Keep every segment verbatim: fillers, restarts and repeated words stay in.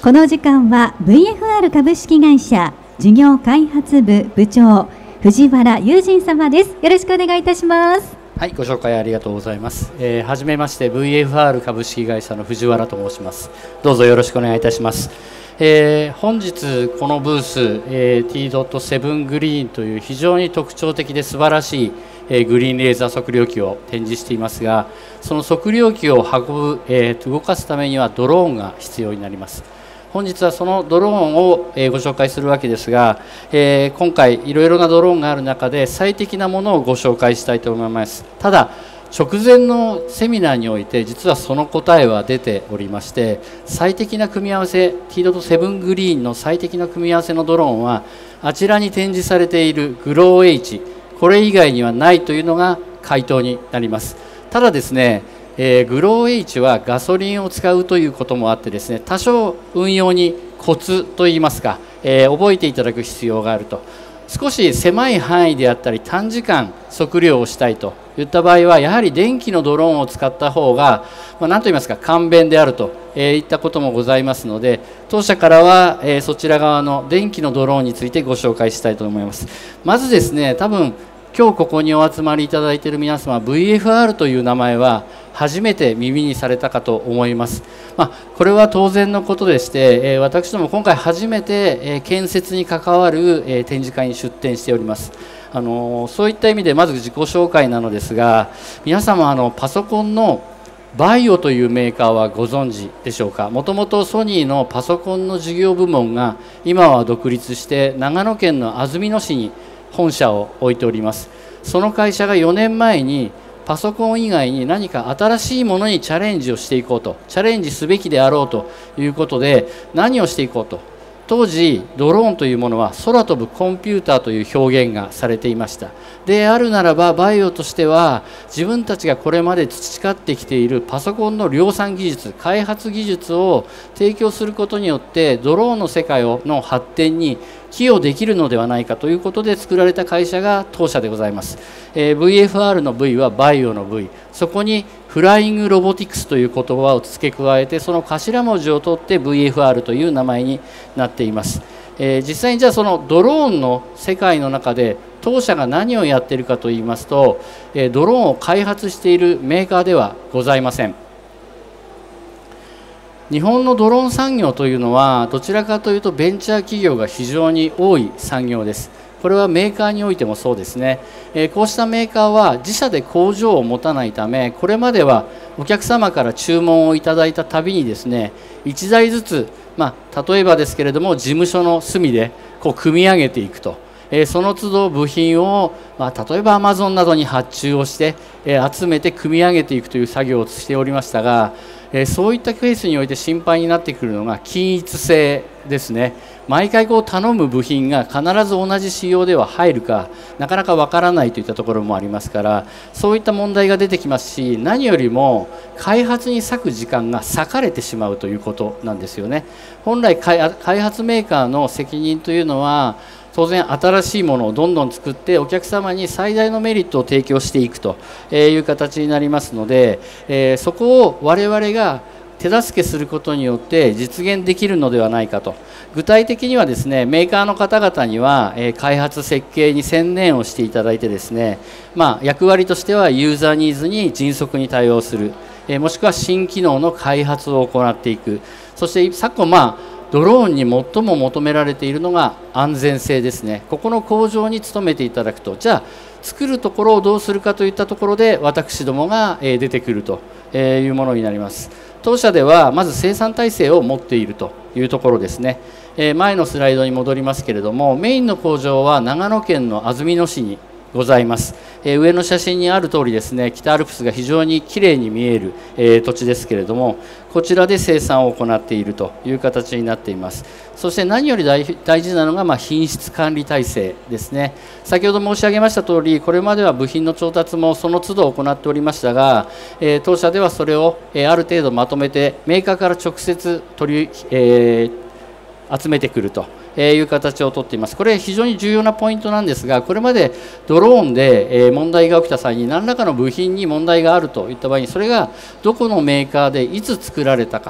この時間は ブイエフアール 株式会社事業開発部部長藤原雄仁様です。よろしくお願いいたします。 はい、ご紹介ありがとうございます。えー、はじめまして ブイエフアール 株式会社の藤原と申します。どうぞよろしくお願いいたします。えー、本日このブース、えー、ティーセブン グリーンという非常に特徴的で素晴らしい、えー、グリーンレーザー測量機を展示していますが、その測量機を運ぶ、えー、動かすためにはドローンが必要になります。本日はそのドローンをご紹介するわけですが、えー、今回いろいろなドローンがある中で最適なものをご紹介したいと思います。ただ直前のセミナーにおいて実はその答えは出ておりまして、最適な組み合わせ ティーセブン グリーンの最適な組み合わせのドローンはあちらに展示されているグロー H、 これ以外にはないというのが回答になります。ただですね、えー、グロー H はガソリンを使うということもあってですね、多少運用にコツといいますか、えー、覚えていただく必要があると。少し狭い範囲であったり短時間測量をしたいといった場合はやはり電気のドローンを使った方が、まあ、何と言いますか簡便であるといったこともございますので、当社からは、えー、そちら側の電気のドローンについてご紹介したいと思います。まずですね、多分今日ここにお集まりいただいている皆様 ブイエフアール という名前は初めて耳にされたかと思います。まあ、これは当然のことでして、えー、私ども今回初めて、えー、建設に関わる、えー、展示会に出展しております。あのー、そういった意味でまず自己紹介なのですが、皆様あのパソコンのバイオというメーカーはご存知でしょうか。もともとソニーのパソコンの事業部門が今は独立して長野県の安曇野市に本社を置いております。その会社がよねんまえにパソコン以外に何か新しいものにチャレンジをしていこうと、チャレンジすべきであろうということで何をしていこうと。当時ドローンというものは空飛ぶコンピューターという表現がされていました。であるならばバイオとしては自分たちがこれまで培ってきているパソコンの量産技術、開発技術を提供することによってドローンの世界の発展に寄与できるのではないかということで作られた会社が当社でございます。えー、ブイエフアール の V はバイオの V、 そこにフライングロボティクスという言葉を付け加えてその頭文字を取って ブイエフアール という名前になっています。えー、実際にじゃあそのドローンの世界の中で当社が何をやっているかといいますと、えー、ドローンを開発しているメーカーではございません。日本のドローン産業というのはどちらかというとベンチャー企業が非常に多い産業です。これはメーカーにおいてもそうですね。えー、こうしたメーカーは自社で工場を持たないため、これまではお客様から注文をいただいたたびにですね、いちだいずつ、まあ、例えばですけれども事務所の隅でこう組み上げていくと。えー、その都度部品を、まあ、例えばアマゾンなどに発注をして、えー、集めて組み上げていくという作業をしておりましたが、えー、そういったケースにおいて心配になってくるのが均一性ですね。毎回こう頼む部品が必ず同じ仕様では入るかなかなかわからないといったところもありますから、そういった問題が出てきますし、何よりも開発に割く時間が割かれてしまうということなんですよね。本来開発メーカーの責任というのは当然新しいものをどんどん作ってお客様に最大のメリットを提供していくという形になりますので、えー、そこを我々が手助けすることによって実現できるのではないかと。具体的にはですね、メーカーの方々には、えー、開発設計に専念をしていただいてですね、まあ、役割としてはユーザーニーズに迅速に対応する、えー、もしくは新機能の開発を行っていく。そして昨今、まあドローンに最も求められているのが安全性ですね。ここの向上に努めていただくと、じゃあ作るところをどうするかといったところで私どもが出てくるというものになります。当社ではまず生産体制を持っているというところですね。前のスライドに戻りますけれども、メインの工場は長野県の安曇野市にございます。えー、上の写真にある通りですね、北アルプスが非常にきれいに見える、えー、土地ですけれども、こちらで生産を行っているという形になっています。そして何より 大, 大事なのが、まあ、品質管理体制ですね。先ほど申し上げました通り、これまでは部品の調達もその都度行っておりましたが、えー、当社ではそれを、えー、ある程度まとめてメーカーから直接取り、えー、集めてくるという形をとっています。これ非常に重要なポイントなんですが、これまでドローンで問題が起きた際に何らかの部品に問題があるといった場合に、それがどこのメーカーでいつ作られたかと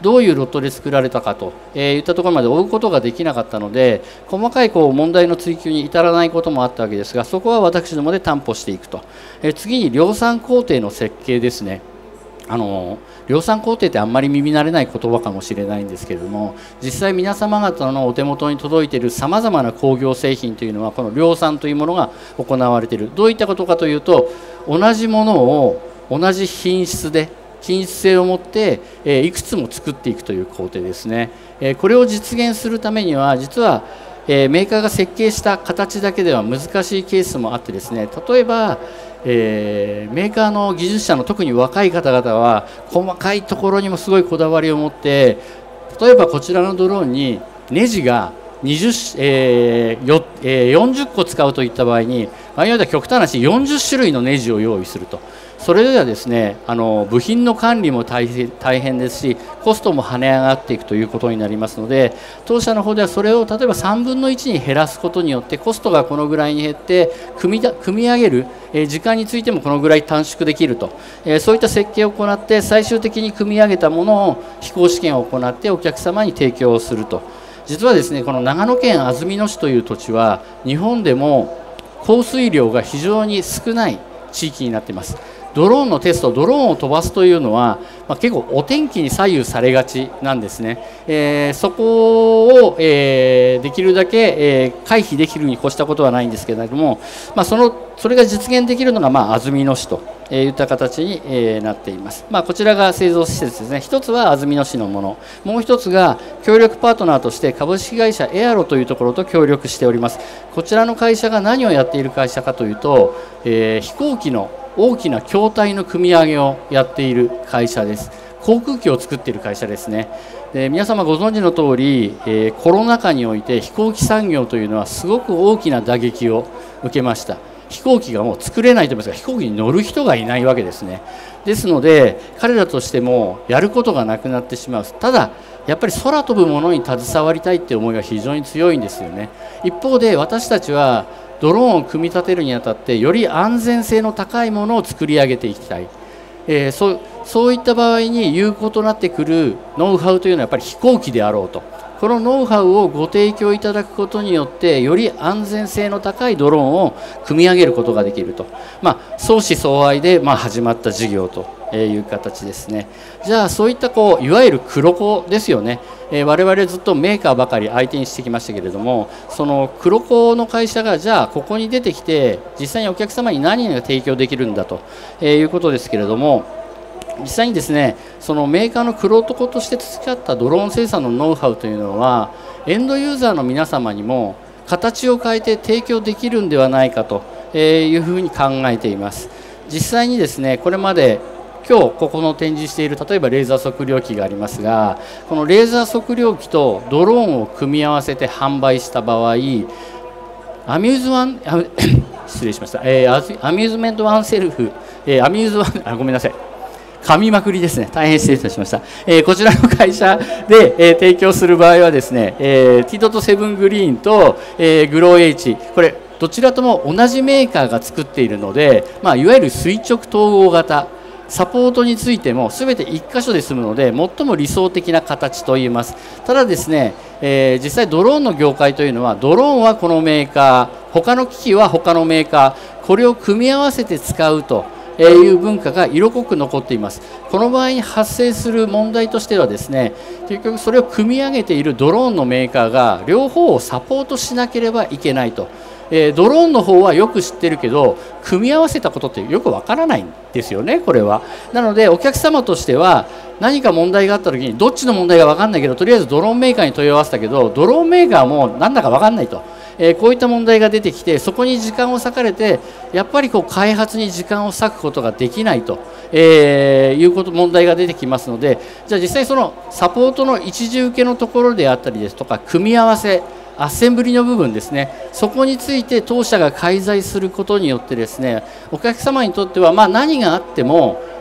どういうロットで作られたかといったところまで追うことができなかったので、細かいこう問題の追及に至らないこともあったわけですが、そこは私どもで担保していくと。え次に量産工程の設計ですね。あの量産工程ってあんまり耳慣れない言葉かもしれないんですけれども、実際皆様方のお手元に届いているさまざまな工業製品というのはこの量産というものが行われている。どういったことかというと、同じものを同じ品質で均一性を持って、えー、いくつも作っていくという工程ですね。えー、これを実現するためには実は、えー、メーカーが設計した形だけでは難しいケースもあってですね、例えばえー、メーカーの技術者の特に若い方々は細かいところにもすごいこだわりを持って、例えばこちらのドローンにネジがにじゅう、えーよえー、よんじゅっこ使うといった場合に、場合によっては極端な話よんじゅっしゅるいのネジを用意すると。それではですね、あの部品の管理も大変、大変ですし、コストも跳ね上がっていくということになりますので、当社の方ではそれを例えばさんぶんのいちに減らすことによってコストがこのぐらいに減って組みだ組み上げる、えー、時間についてもこのぐらい短縮できると、えー、そういった設計を行って最終的に組み上げたものを飛行試験を行ってお客様に提供をすると。実はですね、この長野県安曇野市という土地は日本でも降水量が非常に少ない地域になっています。ドローンのテスト、ドローンを飛ばすというのは、まあ、結構お天気に左右されがちなんですね。えー、そこを、えー、できるだけ、えー、回避できるに越したことはないんですけれども、まあ、そのそれが実現できるのが、まあ、安曇野市といった形に、えー、なっています。まあ、こちらが製造施設ですね。一つは安曇野市のもの、もう一つが協力パートナーとして株式会社エアロというところと協力しております。こちらの会社が何をやっている会社かというと、えー、飛行機の大きな筐体の組み上げをやっている会社です。航空機を作っている会社ですね。で、皆様ご存知の通り、えー、コロナ禍において飛行機産業というのはすごく大きな打撃を受けました。飛行機がもう作れないと思いますが、飛行機に乗る人がいないわけですね。ですので彼らとしてもやることがなくなってしまう。ただやっぱり空飛ぶものに携わりたいって思いが非常に強いんですよね。一方で私たちはドローンを組み立てるにあたってより安全性の高いものを作り上げていきたい、えー、そう、そういった場合に有効となってくるノウハウというのはやっぱり飛行機であろうと。このノウハウをご提供いただくことによってより安全性の高いドローンを組み上げることができると、まあ、相思相愛でまあ始まった事業という形ですね。じゃあそういったこういわゆる黒子ですよね。えー、我々ずっとメーカーばかり相手にしてきましたけれども、その黒子の会社がじゃあここに出てきて実際にお客様に何が提供できるんだということですけれども、実際にですね、そのメーカーの黒男として培ったドローン生産のノウハウというのはエンドユーザーの皆様にも形を変えて提供できるんではないかというふうに考えています。実際にですね、これまで今日ここの展示している例えばレーザー測量機がありますが、このレーザー測量機とドローンを組み合わせて販売した場合、アミューズワン失礼しました、えー、アミューズメントワンセルフ、えー、アミューズワンあごめんなさい噛みまくりですね。大変失礼いたしました。えー、こちらの会社で、えー、提供する場合はですね、えー、ティードットセブングリーンと、えー、グロー H、これどちらとも同じメーカーが作っているので、まあ、いわゆる垂直統合型、サポートについても全ていっ箇所で済むので最も理想的な形といえます。ただですね、えー、実際ドローンの業界というのはドローンはこのメーカー、他の機器は他のメーカー、これを組み合わせて使うという文化が色濃く残っています。この場合に発生する問題としてはですね、結局それを組み上げているドローンのメーカーが両方をサポートしなければいけないと。えー、ドローンの方はよく知ってるけど組み合わせたことってよくわからないんですよね、これは。なのでお客様としては何か問題があった時にどっちの問題がわかんないけどとりあえずドローンメーカーに問い合わせたけどドローンメーカーもなんだかわかんないと。えー、こういった問題が出てきてそこに時間を割かれてやっぱりこう開発に時間を割くことができないと、えー、いうこと問題が出てきますので、じゃあ実際そのサポートの一時受けのところであったりですとか組み合わせアッセンブリの部分ですね、そこについて当社が介在することによってですね、お客様にとってはまあ何があっても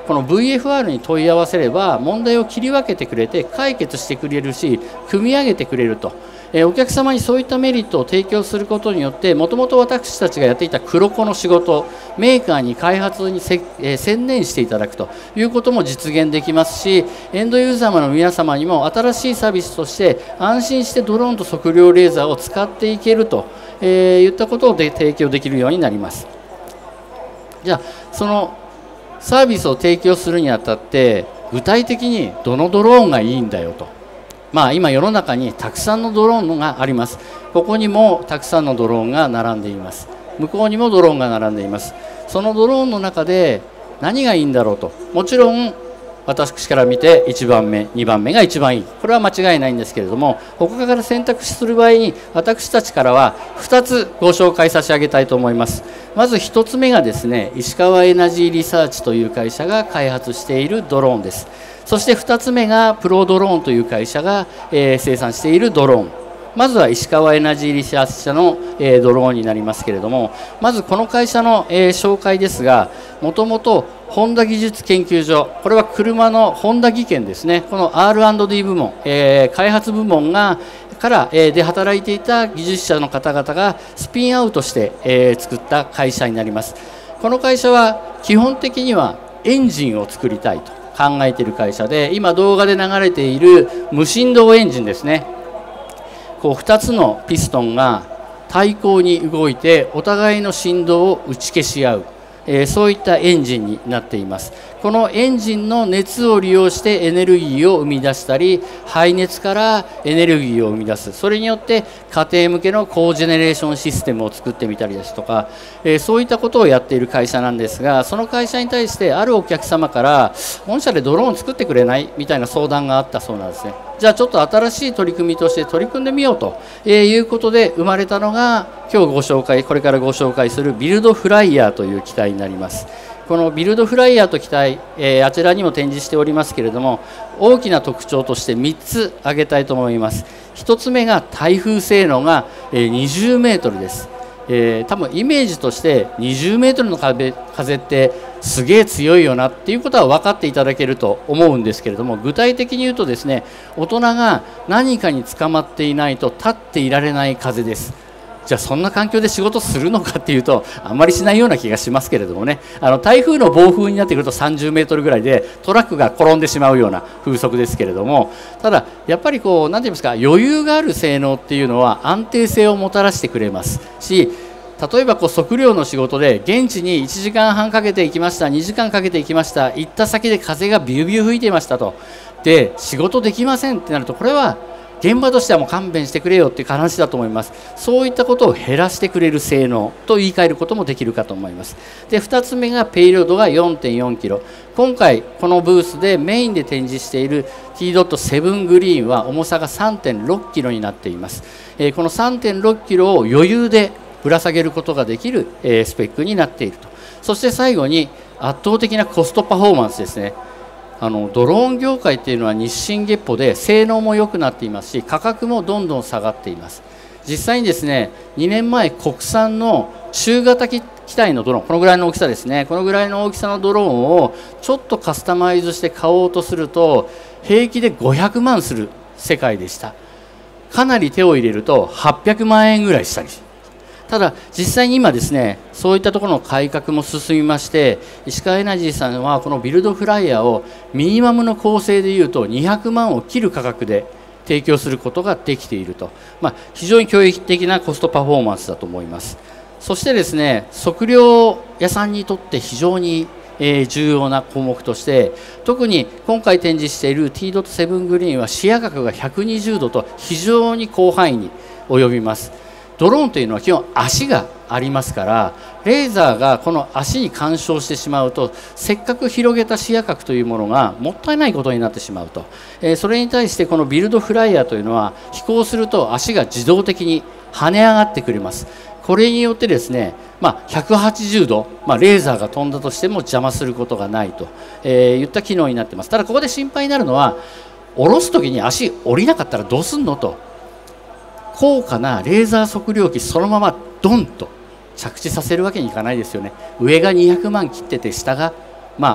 この ブイエフアール に問い合わせれば問題を切り分けてくれて解決してくれるし、組み上げてくれると。えー、お客様にそういったメリットを提供することによって、もともと私たちがやっていた黒子の仕事、メーカーに開発にせ、えー、専念していただくということも実現できますし、エンドユーザーの皆様にも新しいサービスとして安心してドローンと測量レーザーを使っていけると、えー、いったことをで提供できるようになります。じゃあそのサービスを提供するにあたって具体的にどのドローンがいいんだよと。まあ、今世の中にたくさんのドローンがあります。ここにもたくさんのドローンが並んでいます。向こうにもドローンが並んでいます。そのドローンの中で何がいいんだろうと。もちろん私から見ていちばんめ、にばんめが一番いい。これは間違いないんですけれども、他から選択する場合に私たちからはふたつご紹介差し上げたいと思います。まずひとつめがですね、石川エナジーリサーチという会社が開発しているドローンです。そしてふたつめがプロドローンという会社が、えー、生産しているドローン。まずは石川エナジーリサーチ社の、えー、ドローンになりますけれども、まずこの会社の、えー、紹介ですが、もともとホンダ技術研究所、これは車のホンダ技研ですね、この アールアンドディー 部門、えー、開発部門がから、えー、で働いていた技術者の方々がスピンアウトして、えー、作った会社になります。この会社は基本的にはエンジンを作りたいと考えている会社で、今動画で流れている無振動エンジンですね、こうふたつのピストンが対向に動いてお互いの振動を打ち消し合う、えー、そういったエンジンになっています。このエンジンの熱を利用してエネルギーを生み出したり、排熱からエネルギーを生み出す、それによって家庭向けのコージェネレーションシステムを作ってみたりですとか、えー、そういったことをやっている会社なんですが、その会社に対してあるお客様から御社でドローン作ってくれないみたいな相談があったそうなんですね。じゃあちょっと新しい取り組みとして取り組んでみようということで生まれたのが、今日ご紹介これからご紹介するビルドフライヤーという機体になります。このビルドフライヤーと機体、えー、あちらにも展示しておりますけれども、大きな特徴としてみっつ挙げたいと思います。ひとつめが耐風性能がにじゅうメートルです。えー、多分イメージとしてにじゅうメートルの風、風ってすげえ強いよなっていうことは分かっていただけると思うんですけれども、具体的に言うとですね、大人が何かに捕まっていないと立っていられない風です。じゃあそんな環境で仕事するのかっていうとあんまりしないような気がしますけれどもね、あの台風の暴風になってくるとさんじゅうメートルぐらいでトラックが転んでしまうような風速ですけれども、ただやっぱりこう何て言いますか、余裕がある性能っていうのは安定性をもたらしてくれますし、例えばこう測量の仕事で現地にいちじかんはんかけて行きました、にじかんかけて行きました、行った先で風がビュービュー吹いていましたと、で仕事できませんってなると、これは現場としてはもう勘弁してくれよっていう話だと思います。そういったことを減らしてくれる性能と言い換えることもできるかと思います。でふたつめがペイロードが よんてんよんキロ。今回このブースでメインで展示している ティードットセブン グリーンは重さが さんてんろっキロになっています。えー、この さんてんろっキロを余裕でぶら下げることができる、えー、スペックになっていると。そして最後に圧倒的なコストパフォーマンスですね。あのドローン業界っていうのは日進月歩で性能も良くなっていますし、価格もどんどん下がっています。実際にですね、にねんまえ国産の中型機体のドローン、このぐらいの大きさですね、このぐらいの大きさのドローンをちょっとカスタマイズして買おうとすると平気でごひゃくまんする世界でした。かなり手を入れるとはっぴゃくまんえんぐらいしたり、ただ実際に今ですね、そういったところの改革も進みまして、石川エナジーさんはこのビルドフライヤーをミニマムの構成でいうとにひゃくまんを切る価格で提供することができていると、まあ、非常に驚異的なコストパフォーマンスだと思います。そしてですね、測量屋さんにとって非常にえー、重要な項目として、特に今回展示している ティードットセブン グリーンは視野角がひゃくにじゅうどと非常に広範囲に及びます。ドローンというのは基本足がありますから、レーザーがこの足に干渉してしまうと、せっかく広げた視野角というものがもったいないことになってしまうと、えー、それに対してこのビルドフライヤーというのは飛行すると足が自動的に跳ね上がってくれます。これによってですね、まあ、ひゃくはちじゅうど、まあ、レーザーが飛んだとしても邪魔することがないと、えー、いった機能になっています。ただここで心配になるのは、下ろすときに足降りなかったらどうすんのと、高価なレーザー測量機そのままドンと着地させるわけにいかないですよね。上がにひゃくまん切ってて下がまあ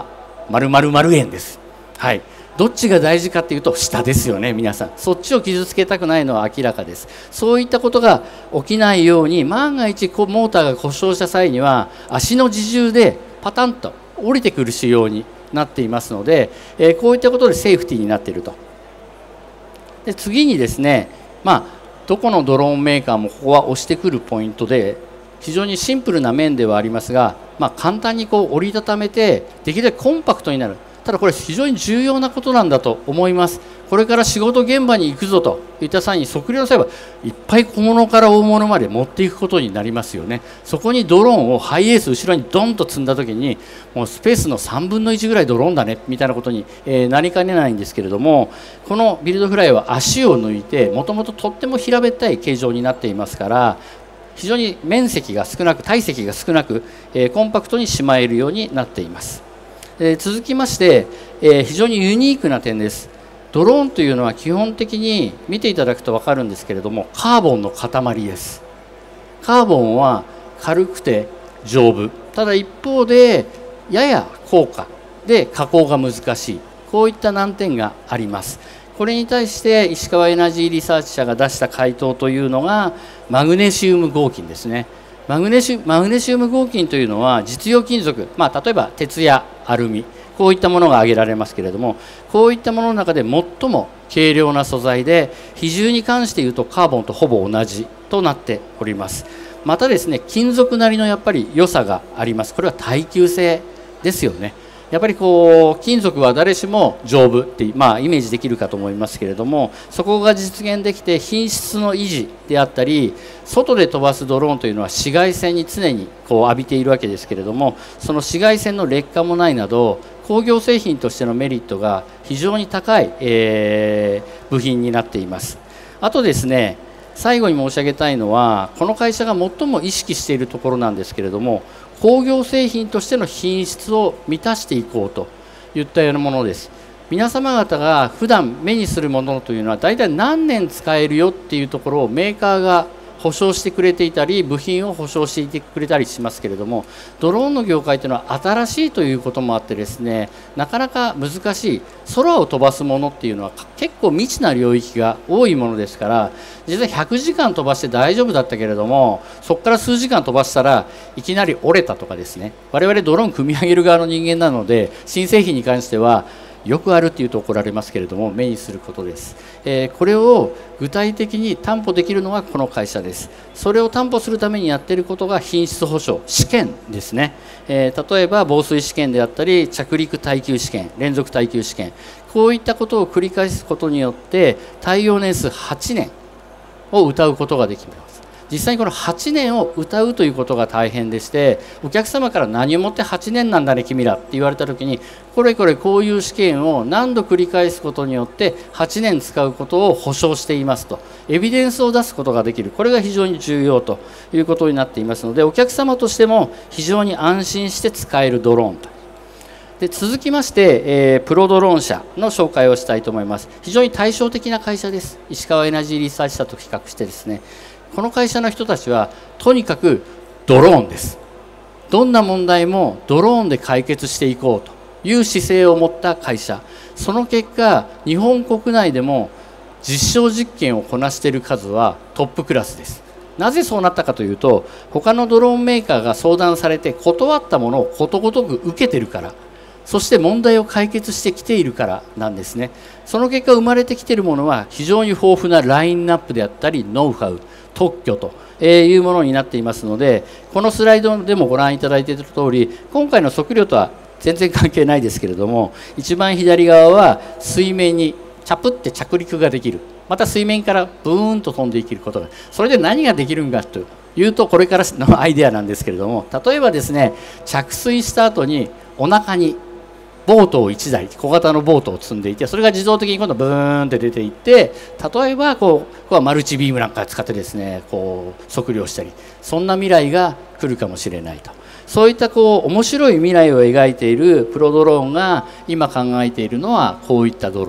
〇〇〇円です。はい、どっちが大事かっていうと下ですよね。皆さんそっちを傷つけたくないのは明らかです。そういったことが起きないように、万が一モーターが故障した際には足の自重でパタンと降りてくる仕様になっていますので、えー、こういったことでセーフティーになっていると。で次にですね、まあ、どこのドローンメーカーもここは押してくるポイントで、非常にシンプルな面ではありますが、まあ、簡単にこう折りたためてできるだけコンパクトになる。ただこれ非常に重要なことなんだと思います。これから仕事現場に行くぞといった際に、測量の際はいっぱい小物から大物まで持っていくことになりますよね。そこにドローンをハイエース後ろにドンと積んだ時に、もうスペースのさんぶんのいちぐらいドローンだねみたいなことに、えー、なりかねないんですけれども、このビルドフライは足を抜いて、もともととっても平べったい形状になっていますから、非常に面積が少なく、体積が少なく、えー、コンパクトにしまえるようになっています。えー、続きまして、えー、非常にユニークな点です。ドローンというのは基本的に見ていただくと分かるんですけれども、カーボンの塊です。カーボンは軽くて丈夫、ただ一方でやや高価で加工が難しい、こういった難点があります。これに対して石川エナジーリサーチ社が出した回答というのがマグネシウム合金ですね。マグネシウム、マグネシウム合金というのは実用金属、まあ、例えば鉄やアルミ、こういったものが挙げられますけれども、こういったものの中で最も軽量な素材で、比重に関して言うとカーボンとほぼ同じとなっております。またですね、金属なりのやっぱり良さがあります。これは耐久性ですよね。やっぱりこう金属は誰しも丈夫って、まあ、イメージできるかと思いますけれども、そこが実現できて品質の維持であったり、外で飛ばすドローンというのは紫外線に常にこう浴びているわけですけれども、その紫外線の劣化もないなど工業製品としてのメリットが非常に高い、えー、部品になっています。あとですね、最後に申し上げたいのは、この会社が最も意識しているところなんですけれども、工業製品としての品質を満たしていこうといったようなものです。皆様方が普段目にするものというのは大体何年使えるよっていうところをメーカーが保証してくれていたり、部品を保証していてくれたりしますけれども、ドローンの業界というのは新しいということもあってですね、なかなか難しい、空を飛ばすものっていうのは結構未知な領域が多いものですから、実はひゃくじかん飛ばして大丈夫だったけれども、そこから数時間飛ばしたらいきなり折れたとかですね、我々ドローン組み上げる側の人間なので、新製品に関してはよくあるっていうと怒られますけれども、目にすることです。えー、これを具体的に担保できるのがこの会社です。それを担保するためにやっていることが品質保証、試験ですね。えー、例えば防水試験であったり、着陸耐久試験、連続耐久試験、こういったことを繰り返すことによって耐用年数はちねんを謳うことができます。実際にこのはちねんを謳うということが大変でして、お客様から何をもってはちねんなんだね君らって言われた時に、これこれこういう試験を何度繰り返すことによってはちねん使うことを保証していますと、エビデンスを出すことができる、これが非常に重要ということになっていますので、お客様としても非常に安心して使えるドローンと。で続きまして、えー、プロドローン社の紹介をしたいと思います。非常に対照的な会社です。石川エナジーリサーチ社と比較してですね、この会社の人たちはとにかくドローンです。どんな問題もドローンで解決していこうという姿勢を持った会社、その結果日本国内でも実証実験をこなしている数はトップクラスです。なぜそうなったかというと、他のドローンメーカーが相談されて断ったものをことごとく受けてるから、そして問題を解決してきているからなんですね。その結果生まれてきているものは非常に豊富なラインナップであったりノウハウ、特許というものになっていますので、このスライドでもご覧いただいている通り、今回の測量とは全然関係ないですけれども、一番左側は水面にチャプって着陸ができる、また水面からブーンと飛んでいけることが、それで何ができるんかというと、これからのアイデアなんですけれども、例えばですね、着水した後にお腹にボートをいちだい、小型のボートを積んでいて、それが自動的に今度ブーンって出ていって、例えばこうこうマルチビームなんか使ってですね、こう測量したり、そんな未来が来るかもしれないと。そういったこう面白い未来を描いているプロドローンが今考えているのはこういったドローン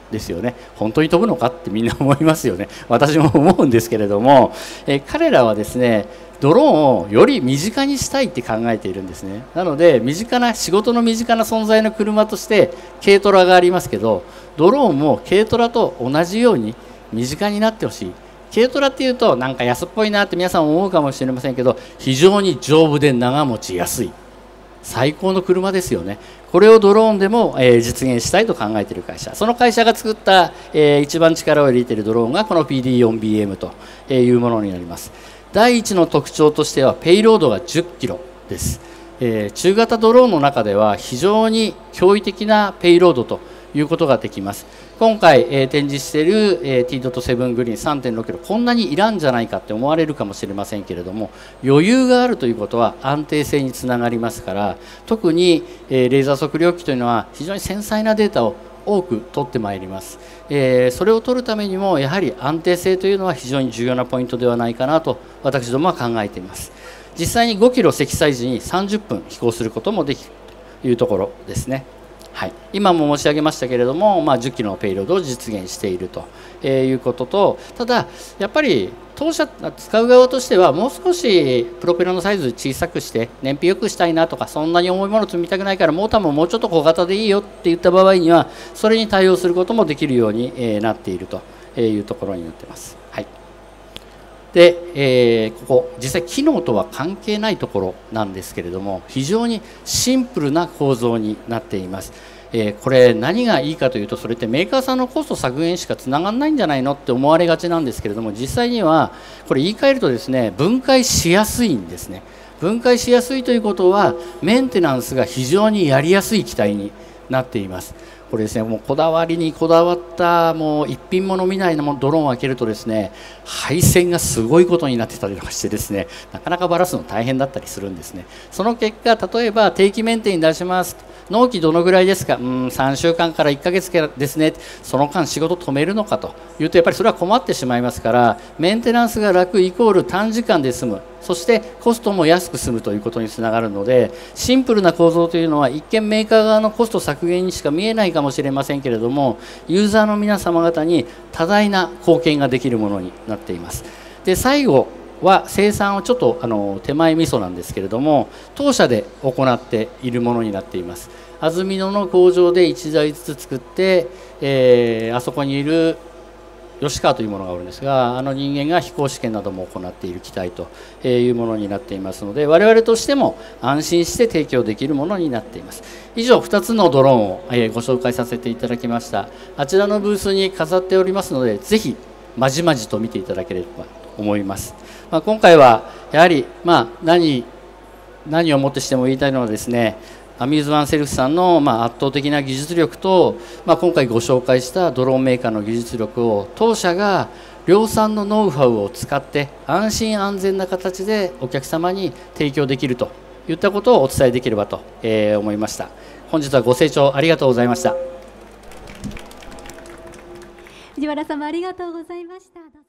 ですよね。本当に飛ぶのかってみんな思いますよね。私も思うんですけれども、え彼らはですねドローンをより身近にしたいって考えているんですね。なので身近な仕事の身近な存在の車として軽トラがありますけど、ドローンも軽トラと同じように身近になってほしい。軽トラっていうとなんか安っぽいなって皆さん思うかもしれませんけど、非常に丈夫で長持ちやすい最高の車ですよね。これをドローンでも、えー、実現したいと考えている会社、その会社が作った、えー、一番力を入れているドローンがこの ピーディーフォービーエム というものになります。第一の特徴としてはペイロードがじゅっキロです。えー、中型ドローンの中では非常に驚異的なペイロードということができます。今回、えー、展示している、えー、ティードットセブン グリーン さんてんろくキロ、こんなにいらんじゃないかって思われるかもしれませんけれども、余裕があるということは安定性につながりますから、特に、えー、レーザー測量機というのは非常に繊細なデータを多く取ってまいります。えー、それを取るためにもやはり安定性というのは非常に重要なポイントではないかなと私どもは考えています。実際にごキロ積載時にさんじゅっぷん飛行することもできるというところですね。はい、今も申し上げましたけれども、まあ、じゅっキロのペイロードを実現しているということと、ただやっぱり当社使う側としてはもう少しプロペラのサイズ小さくして燃費よくしたいなとか、そんなに重いもの積みたくないからモーターももうちょっと小型でいいよって言った場合にはそれに対応することもできるようになっているというところになっています。はい、で、えー、ここ実際機能とは関係ないところなんですけれども、非常にシンプルな構造になっています。えー、これ何がいいかというと、それってメーカーさんのコスト削減しかつながらないんじゃないのって思われがちなんですけれども、実際にはこれ言い換えるとですね、分解しやすいんですね。分解しやすいということはメンテナンスが非常にやりやすい機体になっています。これですね、もうこだわりにこだわったもう一品物みたいなドローンを開けるとですね、配線がすごいことになってたりとかしてですね、なかなかバラすの大変だったりするんですね。その結果、例えば定期メンテに出します納期どのぐらいですか、うん、さんしゅうかんからいっかげつですね、その間仕事止めるのかというとやっぱりそれは困ってしまいますから、メンテナンスが楽イコール短時間で済む、そしてコストも安く済むということにつながるので、シンプルな構造というのは一見メーカー側のコスト削減にしか見えないかもしれませんけれども、ユーザーの皆様方に多大な貢献ができるものになっています。で、最後は生産をちょっとあの手前味噌なんですけれども、当社で行っているものになっています。安曇野の工場でいちだいずつ作って、えー、あそこにいる吉川というものがあるんですが、あの人間が飛行試験なども行っている機体というものになっていますので、我々としても安心して提供できるものになっています。以上ふたつのドローンをご紹介させていただきました。あちらのブースに飾っておりますので、ぜひまじまじと見ていただければと思います。まあ、今回はやはり、まあ、何何をもってしても言いたいのはですね、アミューズワンセルフさんのまあ圧倒的な技術力と、まあ、今回ご紹介したドローンメーカーの技術力を当社が量産のノウハウを使って安心安全な形でお客様に提供できるといったことをお伝えできればと思いました。本日はご清聴ありがとうございました。 藤原様ありがとうございました。